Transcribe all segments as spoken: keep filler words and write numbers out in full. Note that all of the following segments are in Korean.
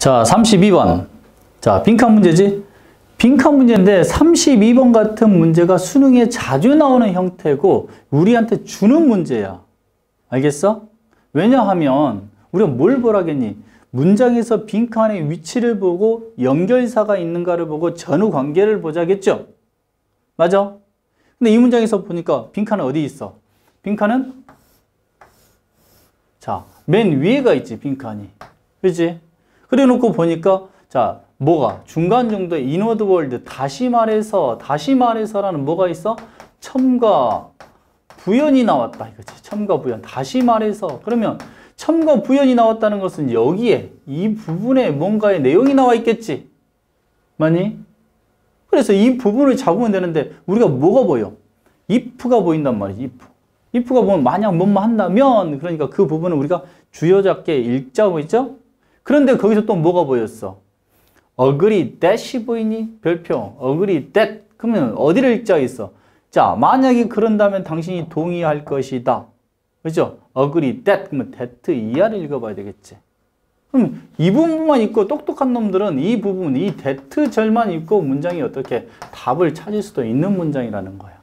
자, 삼십이 번. 자, 빈칸 문제지? 빈칸 문제인데 삼십이 번 같은 문제가 수능에 자주 나오는 형태고 우리한테 주는 문제야. 알겠어? 왜냐하면 우리가 뭘 보라겠니? 문장에서 빈칸의 위치를 보고 연결사가 있는가를 보고 전후 관계를 보자겠죠? 맞아? 근데 이 문장에서 보니까 빈칸은 어디 있어? 빈칸은 자, 맨 위에가 있지, 빈칸이. 그렇지? 그래 놓고 보니까 자, 뭐가? 중간 정도의 inward word, 다시 말해서, 다시 말해서라는 뭐가 있어? 첨가, 부연이 나왔다. 이거지. 첨가, 부연. 다시 말해서. 그러면 첨가, 부연이 나왔다는 것은 여기에, 이 부분에 뭔가의 내용이 나와 있겠지. 맞니? 그래서 이 부분을 잡으면 되는데, 우리가 뭐가 보여? if가 보인단 말이지, if. if가 보면 만약 뭐뭐 한다면, 그러니까 그 부분은 우리가 주어 잡게 읽자고 있죠? 그런데 거기서 또 뭐가 보였어? agree that이 보이니? 별표. agree that. 그러면 어디를 읽자 있어? 자, 만약에 그런다면 당신이 동의할 것이다. 그죠? agree that. 그러면 that 이하를 읽어봐야 되겠지. 그럼 이 부분만 읽고 똑똑한 놈들은 이 부분, 이 that 절만 읽고 문장이 어떻게 답을 찾을 수도 있는 문장이라는 거야.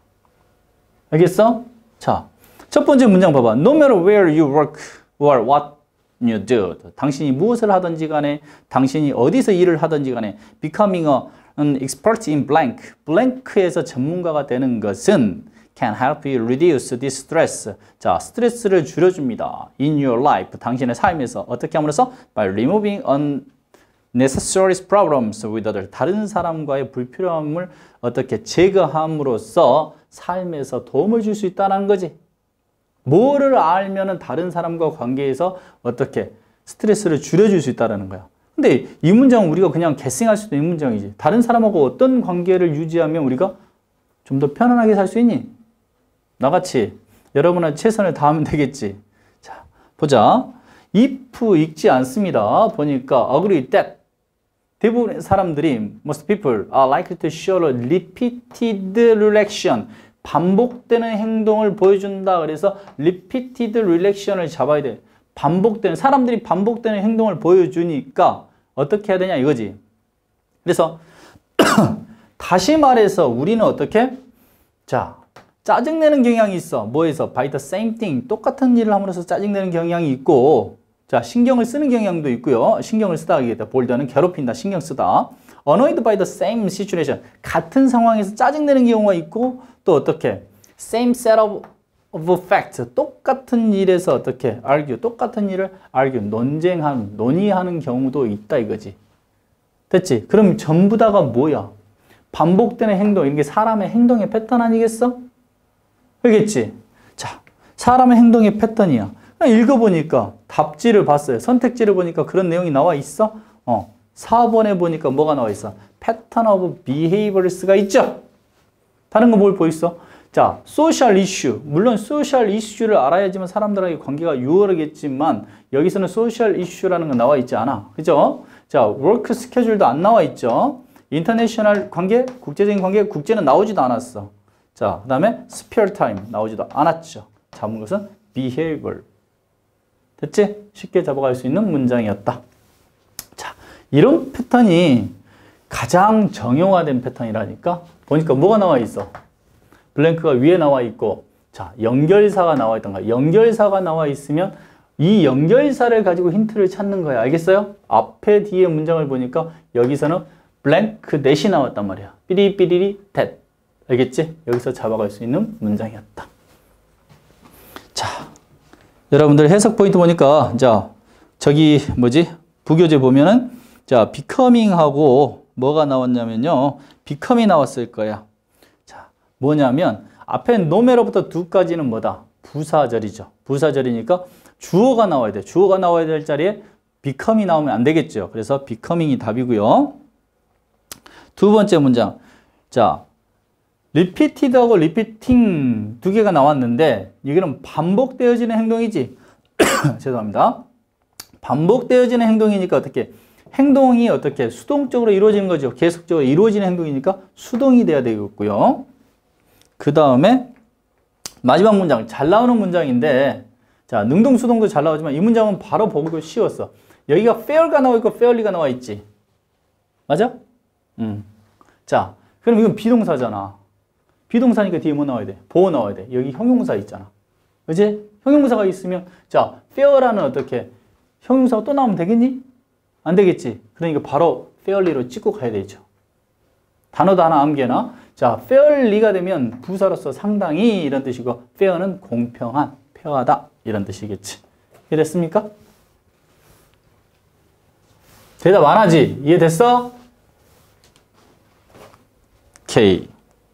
알겠어? 자, 첫 번째 문장 봐봐. No matter where you work or what you do. 당신이 무엇을 하든지 간에, 당신이 어디서 일을 하든지 간에 becoming a, an expert in blank. blank에서 전문가가 되는 것은 can help you reduce this stress. 자, 스트레스를 줄여줍니다. in your life. 당신의 삶에서 어떻게 함으로써? by removing unnecessary problems with others. 다른 사람과의 불필요함을 어떻게 제거함으로써 삶에서 도움을 줄 수 있다는 거지. 뭐를 알면은 다른 사람과 관계에서 어떻게 스트레스를 줄여줄 수 있다는 거야. 근데 이 문장은 우리가 그냥 guessing할 수도 있는 문장이지. 다른 사람하고 어떤 관계를 유지하면 우리가 좀 더 편안하게 살 수 있니? 나같이 여러분한테 최선을 다하면 되겠지. 자, 보자. if 읽지 않습니다. 보니까 agree that. 대부분의 사람들이 most people are likely to show a repeated reaction. 반복되는 행동을 보여준다. 그래서 repeated reaction을 잡아야 돼. 반복되는, 사람들이 반복되는 행동을 보여주니까 어떻게 해야 되냐 이거지. 그래서 다시 말해서 우리는 어떻게? 자, 짜증내는 경향이 있어. 뭐에서? by the same thing. 똑같은 일을 함으로써 짜증내는 경향이 있고, 자, 신경을 쓰는 경향도 있고요. 신경을 쓰다 하겠다. 볼드는 괴롭힌다. 신경 쓰다. annoyed by the same situation. 같은 상황에서 짜증내는 경우가 있고, 또 어떻게? same set of, of facts. 똑같은 일에서 어떻게? argue. 똑같은 일을 argue. 논쟁하는, 논의하는 경우도 있다 이거지. 됐지? 그럼 전부 다가 뭐야? 반복되는 행동. 이게 사람의 행동의 패턴 아니겠어? 알겠지? 자, 사람의 행동의 패턴이야. 읽어보니까 답지를 봤어요. 선택지를 보니까 그런 내용이 나와 있어? 어. 사 번에 보니까 뭐가 나와 있어? pattern of behaviors가 있죠? 다른 거 뭘 보였어? 자, social issue. 물론 social issue를 알아야지만 사람들에게 관계가 유월하겠지만 여기서는 social issue라는 거 나와 있지 않아. 그죠? 자, work schedule도 안 나와 있죠? international 관계, 국제적인 관계, 국제는 나오지도 않았어. 자, 그 다음에 spare time 나오지도 않았죠. 잡은 것은 behavior. 됐지? 쉽게 잡아갈 수 있는 문장이었다. 자, 이런 패턴이 가장 정형화된 패턴이라니까. 보니까 뭐가 나와 있어? 블랭크가 위에 나와 있고, 자, 연결사가 나와 있던가. 연결사가 나와 있으면 이 연결사를 가지고 힌트를 찾는 거야. 알겠어요? 앞에 뒤에 문장을 보니까 여기서는 블랭크 넷이 나왔단 말이야. 삐리삐리리 tet. 알겠지? 여기서 잡아갈 수 있는 문장이었다. 자, 여러분들 해석 포인트 보니까, 자, 저기 뭐지? 부교재 보면은, 자, becoming하고 뭐가 나왔냐면요. becom이 나왔을 거야. 자, 뭐냐면, 앞에 no matter부터 do까지는 뭐다? 부사절이죠. 부사절이니까 주어가 나와야 돼. 주어가 나와야 될 자리에 becom이 나오면 안 되겠죠. 그래서 becoming이 답이고요. 두 번째 문장. 자, repeated하고 repeating 두 개가 나왔는데 이거는 반복되어지는 행동이지. 죄송합니다. 반복되어지는 행동이니까 어떻게? 행동이 어떻게? 수동적으로 이루어지는 거죠. 계속적으로 이루어지는 행동이니까 수동이 돼야 되겠고요. 그 다음에 마지막 문장. 잘 나오는 문장인데 자, 능동수동도 잘 나오지만 이 문장은 바로 보기도 쉬웠어. 여기가 fair가 나와 있고 fairly가 나와 있지. 맞아? 음. 자, 그럼 이건 비동사잖아. 비동사니까 뒤에 뭐 나와야 돼? 보어 나와야 돼. 여기 형용사 있잖아. 그지? 형용사가 있으면, 자, fair라는 어떻게, 형용사가 또 나오면 되겠니? 안 되겠지. 그러니까 바로 fairly로 찍고 가야 되죠. 단어도 하나 암기해놔. 자, fairly가 되면 부사로서 상당히 이런 뜻이고, fair는 공평한, 페어하다 이런 뜻이겠지. 이해됐습니까? 대답 안 하지? 이해됐어? 오케이.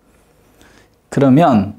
그러면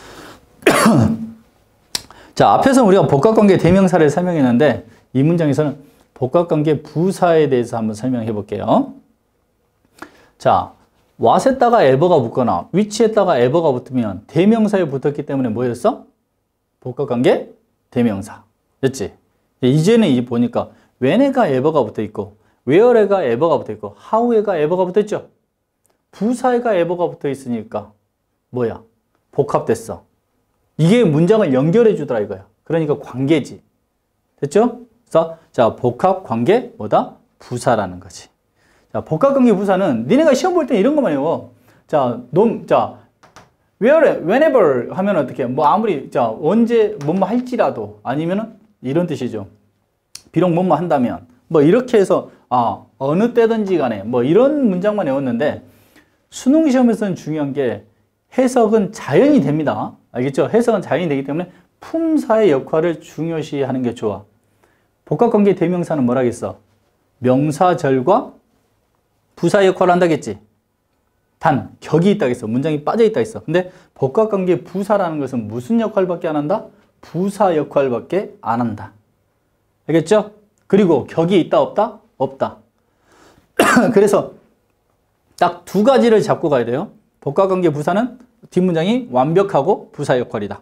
자, 앞에서 우리가 복합관계 대명사를 설명했는데 이 문장에서는 복합관계 부사에 대해서 한번 설명해 볼게요. 자, what에다가 ever가 붙거나 which에다가 ever가 붙으면 대명사에 붙었기 때문에 뭐였어? 복합관계 대명사. 됐지? 이제는 이제 보니까 when에가 ever가 붙어 있고 where에가 ever가 붙어 있고 how에가 ever가 붙어 있죠. 부사에가 ever가 붙어 있으니까 뭐야? 복합됐어. 이게 문장을 연결해 주더라 이거야. 그러니까 관계지. 됐죠? 그래서 자, 복합 관계 뭐다? 부사라는 거지. 자, 복합 관계 부사는 니네가 시험 볼 때 이런 거만 외워. 자, 놈, 자, where, whenever 하면 어떻게? 뭐 아무리 자, 언제 뭐뭐 할지라도 아니면은 이런 뜻이죠. 비록 뭐뭐 한다면 뭐 이렇게 해서 아, 어느 때든지 간에 뭐 이런 문장만 외웠는데 수능 시험에서는 중요한 게 해석은 자연이 됩니다. 알겠죠? 해석은 자연이 되기 때문에 품사의 역할을 중요시 하는 게 좋아. 복합관계 대명사는 뭐라겠어? 명사절과 부사 역할을 한다겠지. 단, 격이 있다겠어. 문장이 빠져 있다겠어. 근데 복합관계 부사라는 것은 무슨 역할밖에 안 한다? 부사 역할밖에 안 한다. 알겠죠? 그리고 격이 있다 없다? 없다. 그래서 딱 두 가지를 잡고 가야 돼요. 복합관계 부사는 뒷문장이 완벽하고 부사 역할이다.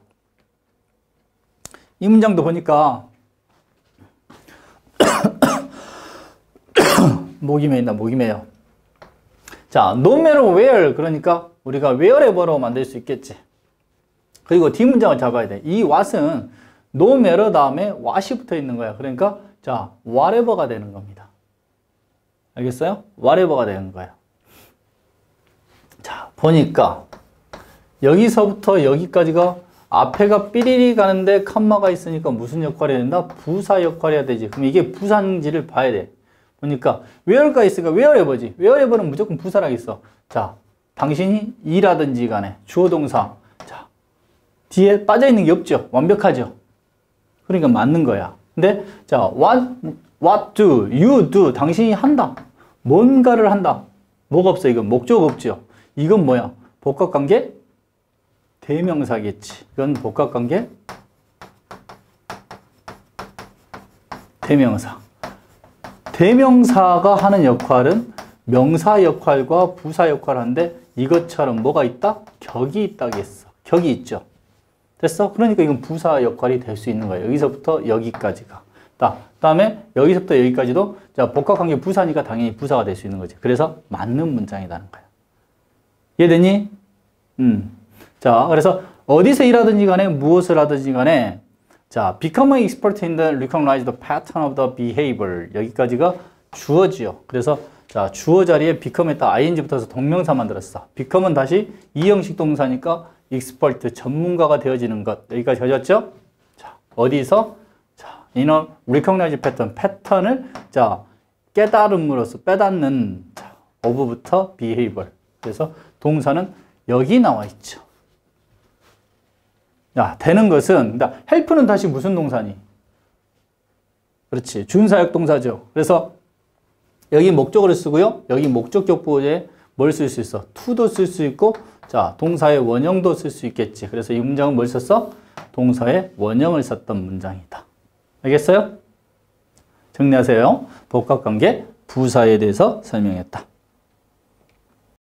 이 문장도 보니까 목이 메인다. 목이 메요. 자, no matter where 그러니까 우리가 wherever로 만들 수 있겠지. 그리고 뒷문장을 잡아야 돼. 이 what은 no matter 다음에 what이 붙어 있는 거야. 그러니까 자, whatever가 되는 겁니다. 알겠어요? whatever가 되는 거야. 자, 보니까 여기서부터 여기까지가 앞에가 삐리리 가는데 컴마가 있으니까 무슨 역할이 된다? 부사 역할이 해야 되지. 그럼 이게 부사인지를 봐야 돼. 보니까 where가 있으니까 wherever지. wherever는 무조건 부사라겠어. 자, 당신이 일하든지 간에 주어 동사. 자, 뒤에 빠져있는 게 없죠. 완벽하죠. 그러니까 맞는 거야. 근데 자, what, what do, you do. 당신이 한다. 뭔가를 한다. 뭐가 없어? 이건 목적 없죠. 이건 뭐야? 복합관계 대명사겠지. 이건 복합관계 대명사. 대명사가 하는 역할은 명사 역할과 부사 역할을 하는데 이것처럼 뭐가 있다? 격이 있다겠어. 격이 있죠. 됐어? 그러니까 이건 부사 역할이 될 수 있는 거예요. 여기서부터 여기까지가. 그 다음에 여기서부터 여기까지도 자, 복합관계 부사니까 당연히 부사가 될 수 있는 거지. 그래서 맞는 문장이라는 거야. 이해되니? 음. 자, 그래서 어디서 일하든지 간에 무엇을 하든지 간에 자, become an expert in the recognize the pattern of the behavior. 여기까지가 주어지요. 그래서 자, 주어 자리에 become에다 ing 붙어서 동명사 만들었어. become은 다시 이형식 동사니까 expert, 전문가가 되어지는 것. 여기까지 가졌죠? 자, 어디서? 자, in a recognize pattern. 패턴을 자, 깨달음으로써 빼닫는 자, of부터 behavior. 그래서 동사는 여기 나와 있죠. 야, 되는 것은, 그러니까 help는 다시 무슨 동사니? 그렇지. 준사역 동사죠. 그래서 여기 목적어를 쓰고요. 여기 목적격 보호에 뭘 쓸 수 있어? to도 쓸 수 있고, 자, 동사의 원형도 쓸 수 있겠지. 그래서 이 문장은 뭘 썼어? 동사의 원형을 썼던 문장이다. 알겠어요? 정리하세요. 복합관계 부사에 대해서 설명했다.